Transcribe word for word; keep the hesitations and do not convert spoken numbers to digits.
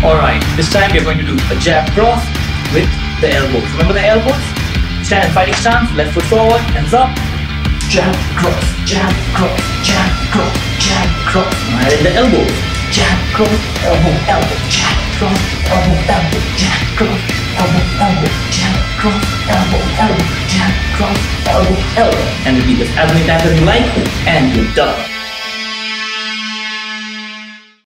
Alright, this time we're going to do a jab cross with the elbows. Remember the elbows? Stand in fighting stance, left foot forward, hands up. Jab, cross, jab, cross, jab, cross, jab, cross. Right in the elbows. Jab, cross, elbow, elbow, jab, cross, elbow, elbow, jab, cross, elbow, elbow, jab, cross, elbow, elbow, jab, cross, elbow, elbow. And repeat this as many times as you like, and you're done.